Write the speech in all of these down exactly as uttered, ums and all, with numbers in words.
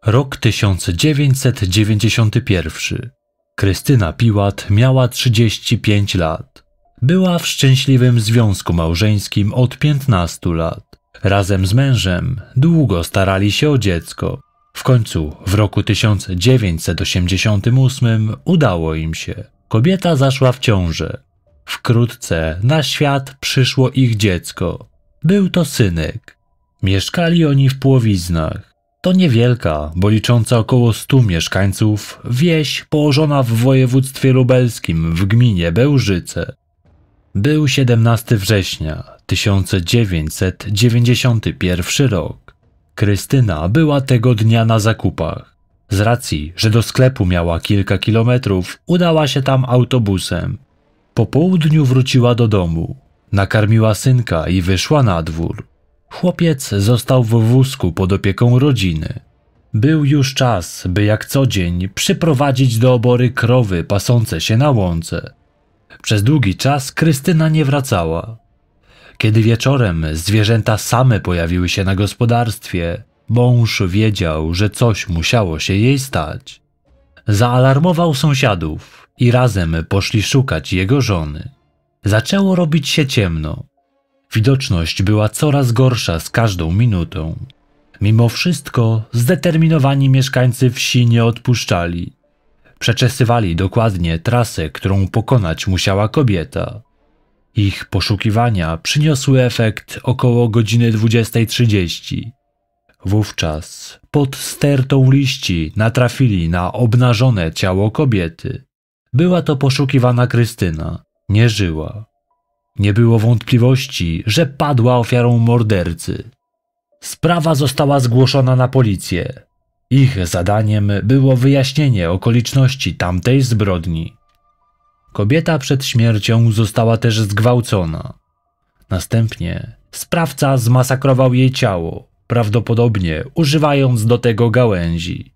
Rok tysiąc dziewięćset dziewięćdziesiąty pierwszy. Krystyna Piłat miała trzydzieści pięć lat. Była w szczęśliwym związku małżeńskim od piętnastu lat. Razem z mężem długo starali się o dziecko. W końcu w roku tysiąc dziewięćset osiemdziesiątym ósmym udało im się. Kobieta zaszła w ciążę. Wkrótce na świat przyszło ich dziecko. Był to synek. Mieszkali oni w Płowiznach. To niewielka, bo licząca około stu mieszkańców, wieś położona w województwie lubelskim w gminie Bełżyce. Był siedemnastego września tysiąc dziewięćset dziewięćdziesiąty pierwszy rok. Krystyna była tego dnia na zakupach. Z racji, że do sklepu miała kilka kilometrów, udała się tam autobusem. Po południu wróciła do domu. Nakarmiła synka i wyszła na dwór. Chłopiec został w wózku pod opieką rodziny. Był już czas, by jak co dzień przyprowadzić do obory krowy pasące się na łące. Przez długi czas Krystyna nie wracała. Kiedy wieczorem zwierzęta same pojawiły się na gospodarstwie, mąż wiedział, że coś musiało się jej stać. Zaalarmował sąsiadów i razem poszli szukać jego żony. Zaczęło robić się ciemno. Widoczność była coraz gorsza z każdą minutą. Mimo wszystko zdeterminowani mieszkańcy wsi nie odpuszczali. Przeczesywali dokładnie trasę, którą pokonać musiała kobieta. Ich poszukiwania przyniosły efekt około godziny dwudziestej trzydzieści. Wówczas pod stertą liści natrafili na obnażone ciało kobiety. Była to poszukiwana Krystyna. Nie żyła. Nie było wątpliwości, że padła ofiarą mordercy. Sprawa została zgłoszona na policję. Ich zadaniem było wyjaśnienie okoliczności tamtej zbrodni. Kobieta przed śmiercią została też zgwałcona. Następnie sprawca zmasakrował jej ciało, prawdopodobnie używając do tego gałęzi.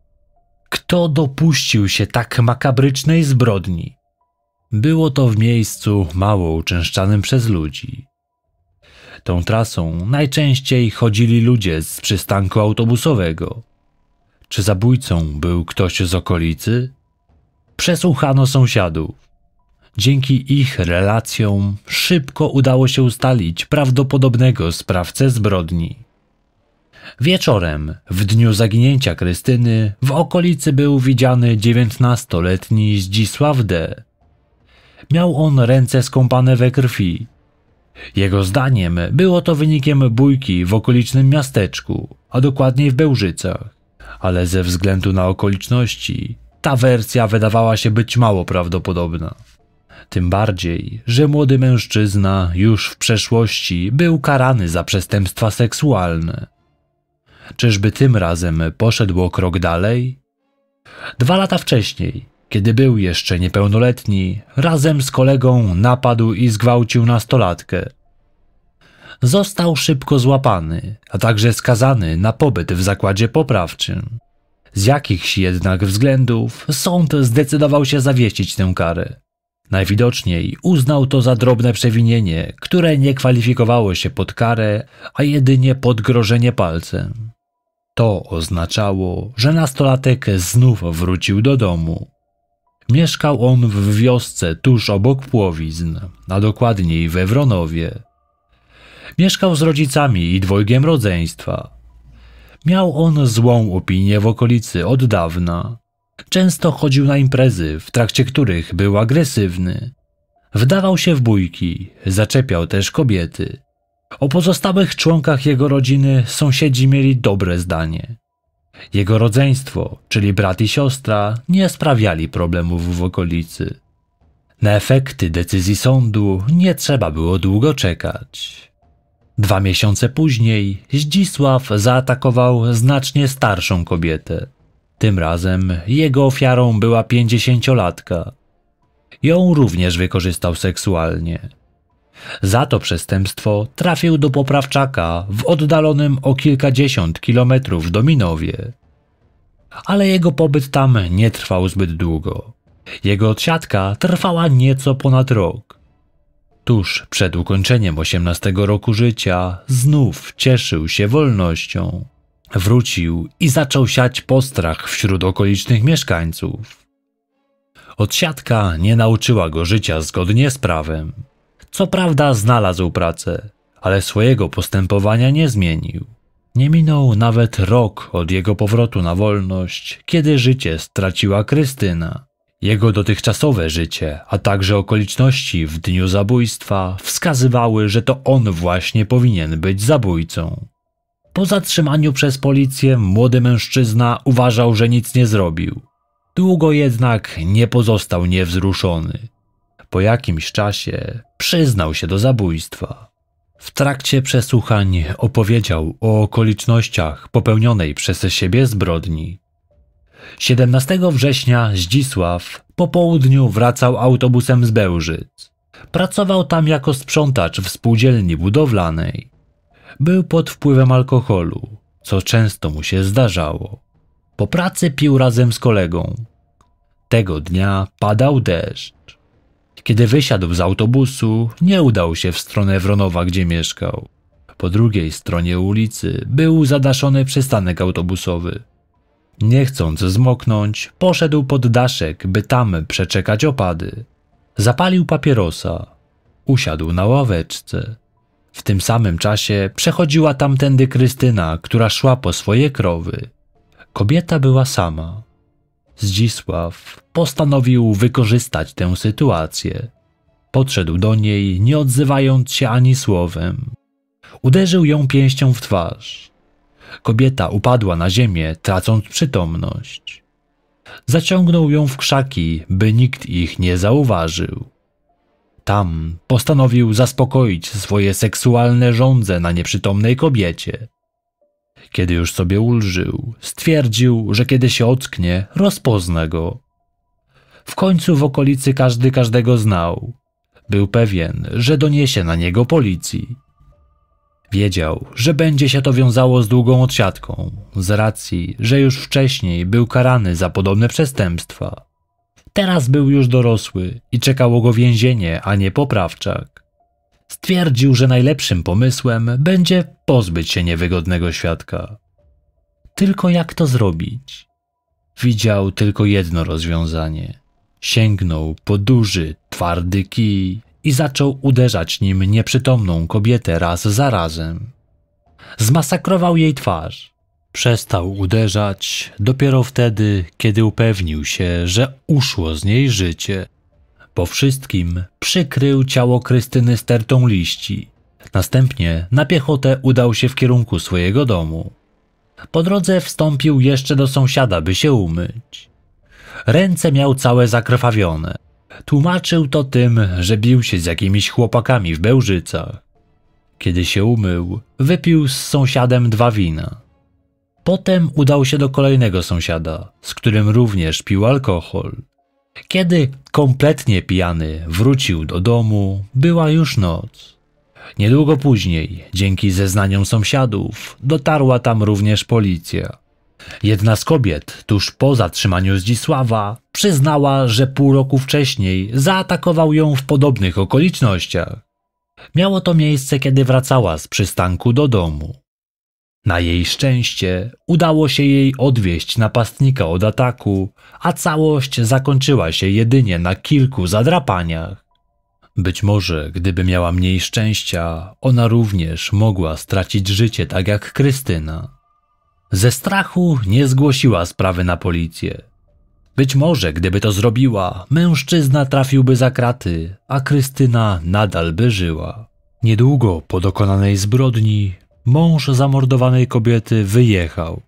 Kto dopuścił się tak makabrycznej zbrodni? Było to w miejscu mało uczęszczanym przez ludzi. Tą trasą najczęściej chodzili ludzie z przystanku autobusowego. Czy zabójcą był ktoś z okolicy? Przesłuchano sąsiadów. Dzięki ich relacjom szybko udało się ustalić prawdopodobnego sprawcę zbrodni. Wieczorem, w dniu zaginięcia Krystyny, w okolicy był widziany dziewiętnastoletni Zdzisław D. Miał on ręce skąpane we krwi. Jego zdaniem było to wynikiem bójki w okolicznym miasteczku, a dokładniej w Bełżycach. Ale ze względu na okoliczności ta wersja wydawała się być mało prawdopodobna. Tym bardziej, że młody mężczyzna już w przeszłości był karany za przestępstwa seksualne. Czyżby tym razem poszedł o krok dalej? Dwa lata wcześniej, kiedy był jeszcze niepełnoletni, razem z kolegą napadł i zgwałcił nastolatkę. Został szybko złapany, a także skazany na pobyt w zakładzie poprawczym. Z jakichś jednak względów sąd zdecydował się zawiesić tę karę. Najwidoczniej uznał to za drobne przewinienie, które nie kwalifikowało się pod karę, a jedynie pod grożenie palcem. To oznaczało, że nastolatek znów wrócił do domu. Mieszkał on w wiosce tuż obok Płowizn, a dokładniej we Wronowie. Mieszkał z rodzicami i dwojgiem rodzeństwa. Miał on złą opinię w okolicy od dawna. Często chodził na imprezy, w trakcie których był agresywny. Wdawał się w bójki, zaczepiał też kobiety. O pozostałych członkach jego rodziny sąsiedzi mieli dobre zdanie. Jego rodzeństwo, czyli brat i siostra, nie sprawiali problemów w okolicy. Na efekty decyzji sądu nie trzeba było długo czekać. Dwa miesiące później Zdzisław zaatakował znacznie starszą kobietę. Tym razem jego ofiarą była pięćdziesięciolatka. Ją również wykorzystał seksualnie. Za to przestępstwo trafił do poprawczaka w oddalonym o kilkadziesiąt kilometrów Dominowie. Ale jego pobyt tam nie trwał zbyt długo. Jego odsiadka trwała nieco ponad rok. Tuż przed ukończeniem osiemnastego roku życia znów cieszył się wolnością. Wrócił i zaczął siać postrach wśród okolicznych mieszkańców. Odsiadka nie nauczyła go życia zgodnie z prawem. Co prawda znalazł pracę, ale swojego postępowania nie zmienił. Nie minął nawet rok od jego powrotu na wolność, kiedy życie straciła Krystyna. Jego dotychczasowe życie, a także okoliczności w dniu zabójstwa wskazywały, że to on właśnie powinien być zabójcą. Po zatrzymaniu przez policję młody mężczyzna uważał, że nic nie zrobił. Długo jednak nie pozostał niewzruszony. Po jakimś czasie przyznał się do zabójstwa. W trakcie przesłuchań opowiedział o okolicznościach popełnionej przez siebie zbrodni. siedemnastego września Zdzisław po południu wracał autobusem z Bełżyc. Pracował tam jako sprzątacz w spółdzielni budowlanej. Był pod wpływem alkoholu, co często mu się zdarzało. Po pracy pił razem z kolegą. Tego dnia padał deszcz. Kiedy wysiadł z autobusu, nie udał się w stronę Wronowa, gdzie mieszkał. Po drugiej stronie ulicy był zadaszony przystanek autobusowy. Nie chcąc zmoknąć, poszedł pod daszek, by tam przeczekać opady. Zapalił papierosa. Usiadł na ławeczce. W tym samym czasie przechodziła tamtędy Krystyna, która szła po swoje krowy. Kobieta była sama. Zdzisław postanowił wykorzystać tę sytuację. Podszedł do niej, nie odzywając się ani słowem. Uderzył ją pięścią w twarz. Kobieta upadła na ziemię, tracąc przytomność. Zaciągnął ją w krzaki, by nikt ich nie zauważył. Tam postanowił zaspokoić swoje seksualne żądze na nieprzytomnej kobiecie. Kiedy już sobie ulżył, stwierdził, że kiedy się ocknie, rozpozna go. W końcu w okolicy każdy każdego znał. Był pewien, że doniesie na niego policji. Wiedział, że będzie się to wiązało z długą odsiadką, z racji, że już wcześniej był karany za podobne przestępstwa. Teraz był już dorosły i czekało go więzienie, a nie poprawczak. Stwierdził, że najlepszym pomysłem będzie pozbyć się niewygodnego świadka. Tylko jak to zrobić? Widział tylko jedno rozwiązanie. Sięgnął po duży, twardy kij i zaczął uderzać nim nieprzytomną kobietę raz za razem. Zmasakrował jej twarz. Przestał uderzać dopiero wtedy, kiedy upewnił się, że uszło z niej życie. Po wszystkim przykrył ciało Krystyny stertą liści. Następnie na piechotę udał się w kierunku swojego domu. Po drodze wstąpił jeszcze do sąsiada, by się umyć. Ręce miał całe zakrwawione. Tłumaczył to tym, że bił się z jakimiś chłopakami w Bełżycach. Kiedy się umył, wypił z sąsiadem dwa wina. Potem udał się do kolejnego sąsiada, z którym również pił alkohol. Kiedy kompletnie pijany wrócił do domu, była już noc. Niedługo później, dzięki zeznaniom sąsiadów, dotarła tam również policja. Jedna z kobiet, tuż po zatrzymaniu Zdzisława, przyznała, że pół roku wcześniej zaatakował ją w podobnych okolicznościach. Miało to miejsce, kiedy wracała z przystanku do domu. Na jej szczęście udało się jej odwieźć napastnika od ataku, a całość zakończyła się jedynie na kilku zadrapaniach. Być może, gdyby miała mniej szczęścia, ona również mogła stracić życie tak jak Krystyna. Ze strachu nie zgłosiła sprawy na policję. Być może, gdyby to zrobiła, mężczyzna trafiłby za kraty, a Krystyna nadal by żyła. Niedługo po dokonanej zbrodni mąż zamordowanej kobiety wyjechał.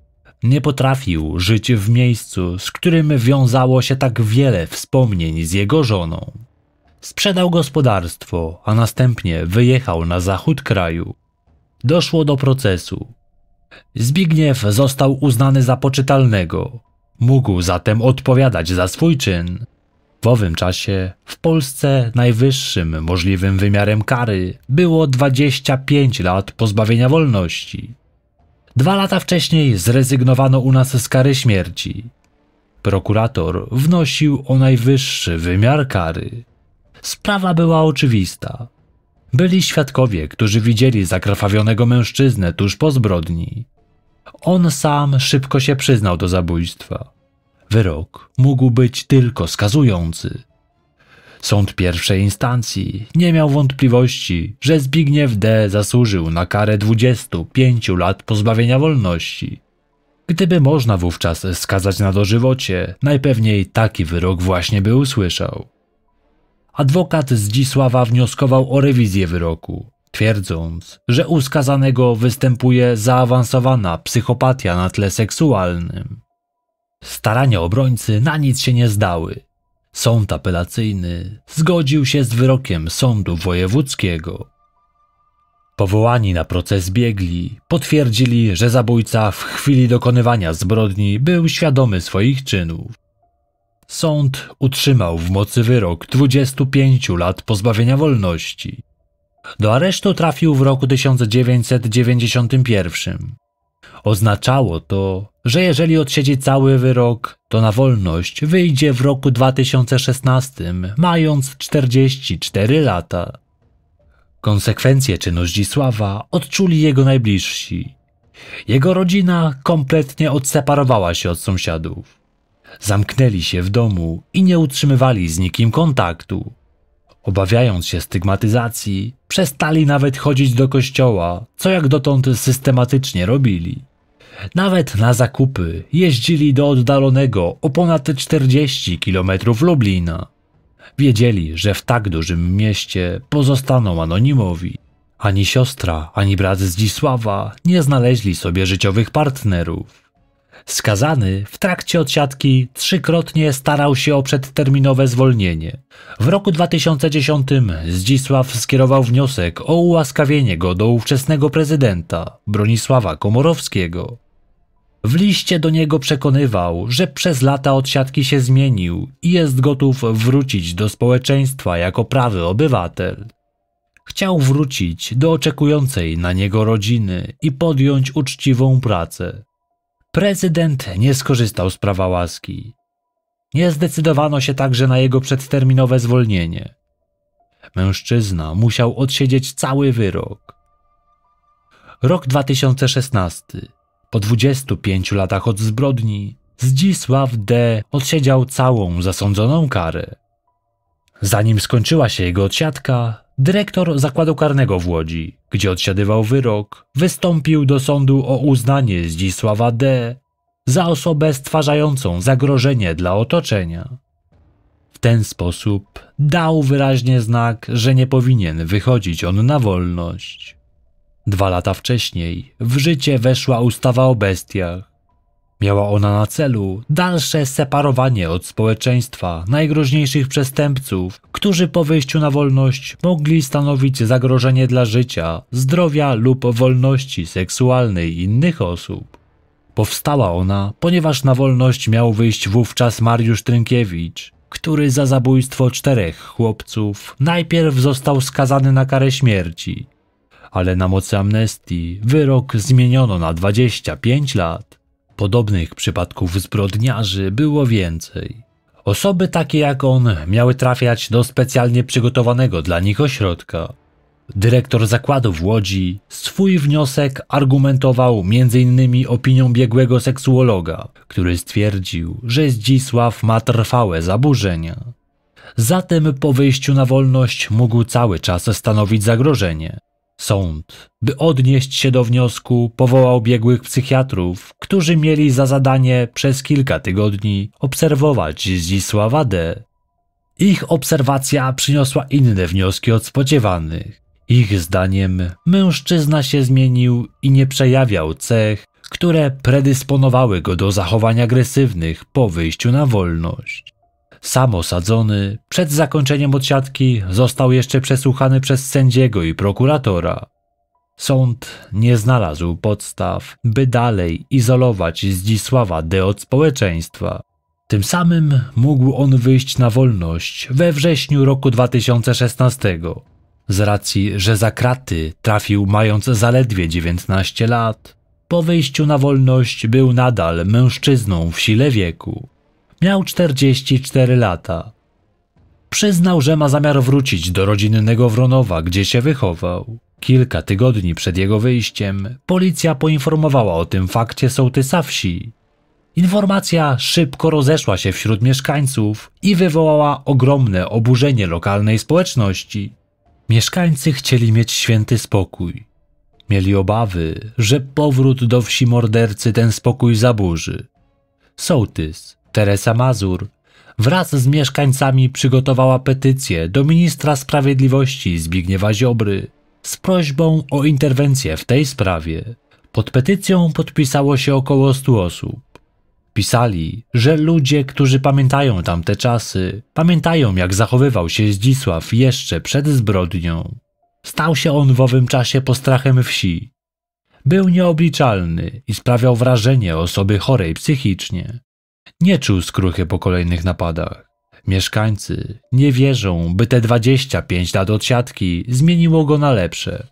Nie potrafił żyć w miejscu, z którym wiązało się tak wiele wspomnień z jego żoną. Sprzedał gospodarstwo, a następnie wyjechał na zachód kraju. Doszło do procesu. Zbigniew został uznany za poczytalnego. Mógł zatem odpowiadać za swój czyn. W owym czasie w Polsce najwyższym możliwym wymiarem kary było dwadzieścia pięć lat pozbawienia wolności. Dwa lata wcześniej zrezygnowano u nas z kary śmierci. Prokurator wnosił o najwyższy wymiar kary. Sprawa była oczywista. Byli świadkowie, którzy widzieli zakrwawionego mężczyznę tuż po zbrodni. On sam szybko się przyznał do zabójstwa. Wyrok mógł być tylko skazujący. Sąd pierwszej instancji nie miał wątpliwości, że Zbigniew D. zasłużył na karę dwudziestu pięciu lat pozbawienia wolności. Gdyby można wówczas skazać na dożywocie, najpewniej taki wyrok właśnie by usłyszał. Adwokat Zdzisława wnioskował o rewizję wyroku, twierdząc, że u skazanego występuje zaawansowana psychopatia na tle seksualnym. Starania obrońcy na nic się nie zdały. Sąd apelacyjny zgodził się z wyrokiem sądu wojewódzkiego. Powołani na proces biegli potwierdzili, że zabójca w chwili dokonywania zbrodni był świadomy swoich czynów. Sąd utrzymał w mocy wyrok dwudziestu pięciu lat pozbawienia wolności. Do aresztu trafił w roku tysiąc dziewięćset dziewięćdziesiątym pierwszym. Oznaczało to, że jeżeli odsiedzi cały wyrok, to na wolność wyjdzie w roku dwa tysiące szesnastym, mając czterdzieści cztery lata. Konsekwencje czynu Zdzisława odczuli jego najbliżsi. Jego rodzina kompletnie odseparowała się od sąsiadów. Zamknęli się w domu i nie utrzymywali z nikim kontaktu. Obawiając się stygmatyzacji, przestali nawet chodzić do kościoła, co jak dotąd systematycznie robili. Nawet na zakupy jeździli do oddalonego o ponad czterdzieści kilometrów Lublina. Wiedzieli, że w tak dużym mieście pozostaną anonimowi. Ani siostra, ani brat Zdzisława nie znaleźli sobie życiowych partnerów. Skazany w trakcie odsiadki trzykrotnie starał się o przedterminowe zwolnienie. W roku dwa tysiące dziesiątym Zdzisław skierował wniosek o ułaskawienie go do ówczesnego prezydenta Bronisława Komorowskiego. W liście do niego przekonywał, że przez lata odsiadki się zmienił i jest gotów wrócić do społeczeństwa jako prawy obywatel. Chciał wrócić do oczekującej na niego rodziny i podjąć uczciwą pracę. Prezydent nie skorzystał z prawa łaski. Nie zdecydowano się także na jego przedterminowe zwolnienie. Mężczyzna musiał odsiedzieć cały wyrok. Rok dwa tysiące szesnasty. Po dwudziestu pięciu latach od zbrodni Zdzisław D. odsiedział całą zasądzoną karę. Zanim skończyła się jego odsiadka, dyrektor zakładu karnego w Łodzi, gdzie odsiadywał wyrok, wystąpił do sądu o uznanie Zdzisława D. za osobę stwarzającą zagrożenie dla otoczenia. W ten sposób dał wyraźnie znak, że nie powinien wychodzić on na wolność. Dwa lata wcześniej w życie weszła ustawa o bestiach. Miała ona na celu dalsze separowanie od społeczeństwa najgroźniejszych przestępców, którzy po wyjściu na wolność mogli stanowić zagrożenie dla życia, zdrowia lub wolności seksualnej innych osób. Powstała ona, ponieważ na wolność miał wyjść wówczas Mariusz Trynkiewicz, który za zabójstwo czterech chłopców najpierw został skazany na karę śmierci, ale na mocy amnestii wyrok zmieniono na dwadzieścia pięć lat. Podobnych przypadków zbrodniarzy było więcej. Osoby takie jak on miały trafiać do specjalnie przygotowanego dla nich ośrodka. Dyrektor zakładu w Łodzi swój wniosek argumentował między innymi opinią biegłego seksuologa, który stwierdził, że Zdzisław ma trwałe zaburzenia. Zatem po wyjściu na wolność mógł cały czas stanowić zagrożenie. Sąd, by odnieść się do wniosku, powołał biegłych psychiatrów, którzy mieli za zadanie przez kilka tygodni obserwować Zdzisława D. Ich obserwacja przyniosła inne wnioski od spodziewanych. Ich zdaniem mężczyzna się zmienił i nie przejawiał cech, które predysponowały go do zachowań agresywnych po wyjściu na wolność. Sam osadzony, przed zakończeniem odsiadki został jeszcze przesłuchany przez sędziego i prokuratora. Sąd nie znalazł podstaw, by dalej izolować Zdzisława D. od społeczeństwa. Tym samym mógł on wyjść na wolność we wrześniu roku dwa tysiące szesnastego. Z racji, że za kraty trafił mając zaledwie dziewiętnaście lat, po wyjściu na wolność był nadal mężczyzną w sile wieku. Miał czterdzieści cztery lata. Przyznał, że ma zamiar wrócić do rodzinnego Wronowa, gdzie się wychował. Kilka tygodni przed jego wyjściem policja poinformowała o tym fakcie sołtysa wsi. Informacja szybko rozeszła się wśród mieszkańców i wywołała ogromne oburzenie lokalnej społeczności. Mieszkańcy chcieli mieć święty spokój. Mieli obawy, że powrót do wsi mordercy ten spokój zaburzy. Sołtys Teresa Mazur wraz z mieszkańcami przygotowała petycję do ministra sprawiedliwości Zbigniewa Ziobry z prośbą o interwencję w tej sprawie. Pod petycją podpisało się około stu osób. Pisali, że ludzie, którzy pamiętają tamte czasy, pamiętają, jak zachowywał się Zdzisław jeszcze przed zbrodnią. Stał się on w owym czasie postrachem wsi. Był nieobliczalny i sprawiał wrażenie osoby chorej psychicznie. Nie czuł skruchy po kolejnych napadach. Mieszkańcy nie wierzą, by te dwadzieścia pięć lat odsiadki zmieniło go na lepsze.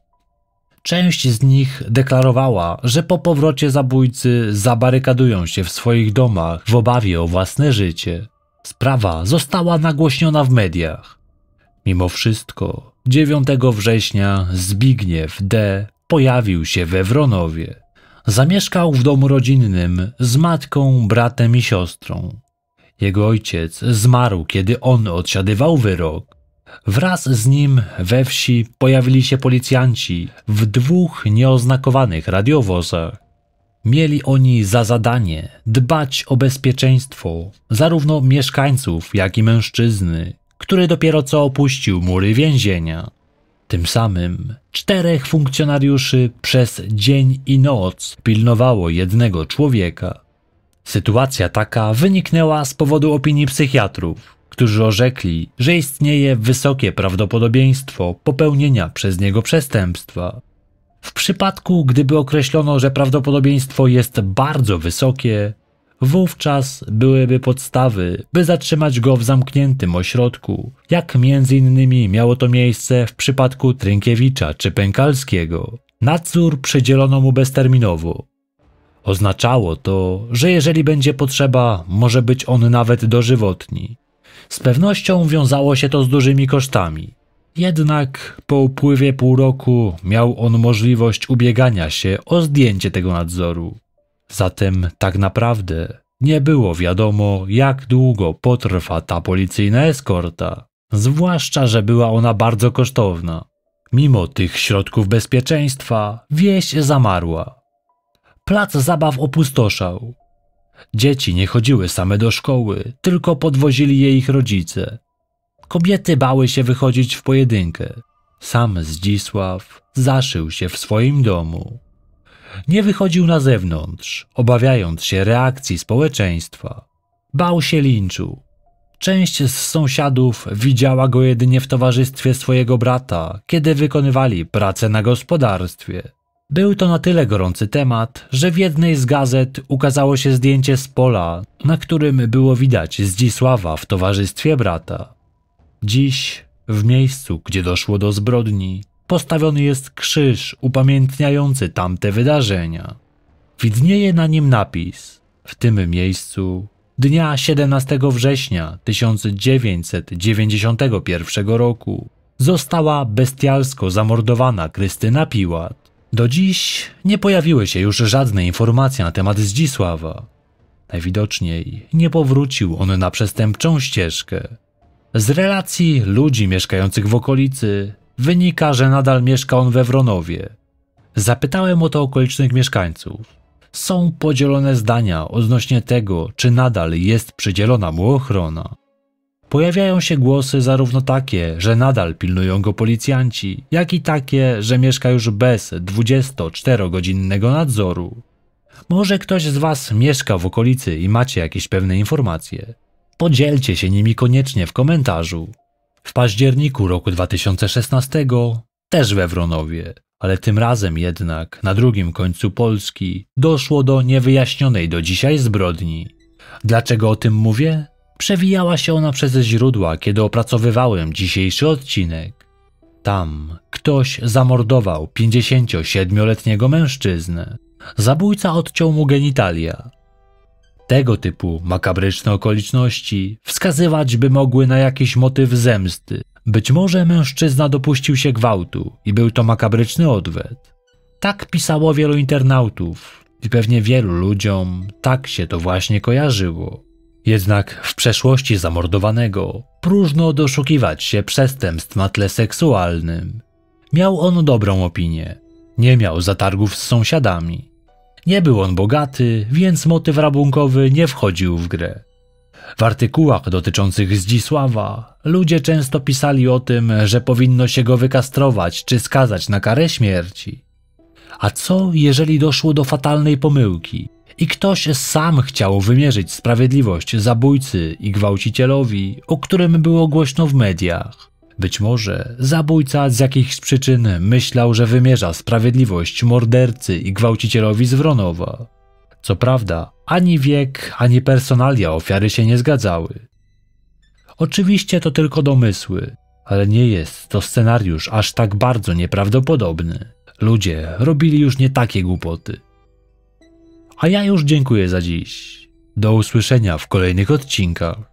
Część z nich deklarowała, że po powrocie zabójcy zabarykadują się w swoich domach w obawie o własne życie. Sprawa została nagłośniona w mediach. Mimo wszystko dziewiątego września Zbigniew D. pojawił się we Wronowie. Zamieszkał w domu rodzinnym z matką, bratem i siostrą. Jego ojciec zmarł, kiedy on odsiadywał wyrok. Wraz z nim we wsi pojawili się policjanci w dwóch nieoznakowanych radiowozach. Mieli oni za zadanie dbać o bezpieczeństwo zarówno mieszkańców, jak i mężczyzny, który dopiero co opuścił mury więzienia. Tym samym czterech funkcjonariuszy przez dzień i noc pilnowało jednego człowieka. Sytuacja taka wyniknęła z powodu opinii psychiatrów, którzy orzekli, że istnieje wysokie prawdopodobieństwo popełnienia przez niego przestępstwa. W przypadku, gdyby określono, że prawdopodobieństwo jest bardzo wysokie, wówczas byłyby podstawy, by zatrzymać go w zamkniętym ośrodku, jak między innymi miało to miejsce w przypadku Trynkiewicza czy Pękalskiego. Nadzór przydzielono mu bezterminowo. Oznaczało to, że jeżeli będzie potrzeba, może być on nawet dożywotni. Z pewnością wiązało się to z dużymi kosztami. Jednak po upływie pół roku miał on możliwość ubiegania się o zdjęcie tego nadzoru. Zatem tak naprawdę nie było wiadomo, jak długo potrwa ta policyjna eskorta, zwłaszcza że była ona bardzo kosztowna. Mimo tych środków bezpieczeństwa wieś zamarła. Plac zabaw opustoszał. Dzieci nie chodziły same do szkoły, tylko podwozili je ich rodzice. Kobiety bały się wychodzić w pojedynkę. Sam Zdzisław zaszył się w swoim domu. Nie wychodził na zewnątrz, obawiając się reakcji społeczeństwa. Bał się linczu. Część z sąsiadów widziała go jedynie w towarzystwie swojego brata, kiedy wykonywali pracę na gospodarstwie. Był to na tyle gorący temat, że w jednej z gazet ukazało się zdjęcie z pola, na którym było widać Zdzisława w towarzystwie brata. Dziś, w miejscu, gdzie doszło do zbrodni, postawiony jest krzyż upamiętniający tamte wydarzenia. Widnieje na nim napis: w tym miejscu dnia siedemnastego września tysiąc dziewięćset dziewięćdziesiątego pierwszego roku została bestialsko zamordowana Krystyna Piłat. Do dziś nie pojawiły się już żadne informacje na temat Zdzisława. Najwidoczniej nie powrócił on na przestępczą ścieżkę. Z relacji ludzi mieszkających w okolicy wynika, że nadal mieszka on we Wronowie. Zapytałem o to okolicznych mieszkańców. Są podzielone zdania odnośnie tego, czy nadal jest przydzielona mu ochrona. Pojawiają się głosy zarówno takie, że nadal pilnują go policjanci, jak i takie, że mieszka już bez dwudziestoczterogodzinnego nadzoru. Może ktoś z was mieszka w okolicy i macie jakieś pewne informacje. Podzielcie się nimi koniecznie w komentarzu. W październiku roku dwa tysiące szesnastego też we Wronowie, ale tym razem jednak na drugim końcu Polski doszło do niewyjaśnionej do dzisiaj zbrodni. Dlaczego o tym mówię? Przewijała się ona przez źródła, kiedy opracowywałem dzisiejszy odcinek. Tam ktoś zamordował pięćdziesięciosiedmioletniego mężczyznę. Zabójca odciął mu genitalia. Tego typu makabryczne okoliczności wskazywać by mogły na jakiś motyw zemsty. Być może mężczyzna dopuścił się gwałtu i był to makabryczny odwet. Tak pisało wielu internautów i pewnie wielu ludziom tak się to właśnie kojarzyło. Jednak w przeszłości zamordowanego próżno doszukiwać się przestępstw na tle seksualnym. Miał on dobrą opinię. Nie miał zatargów z sąsiadami. Nie był on bogaty, więc motyw rabunkowy nie wchodził w grę. W artykułach dotyczących Zdzisława ludzie często pisali o tym, że powinno się go wykastrować czy skazać na karę śmierci. A co jeżeli doszło do fatalnej pomyłki i ktoś sam chciał wymierzyć sprawiedliwość zabójcy i gwałcicielowi, o którym było głośno w mediach? Być może zabójca z jakichś przyczyn myślał, że wymierza sprawiedliwość mordercy i gwałcicielowi z Wronowa. Co prawda, ani wiek, ani personalia ofiary się nie zgadzały. Oczywiście to tylko domysły, ale nie jest to scenariusz aż tak bardzo nieprawdopodobny. Ludzie robili już nie takie głupoty. A ja już dziękuję za dziś. Do usłyszenia w kolejnych odcinkach.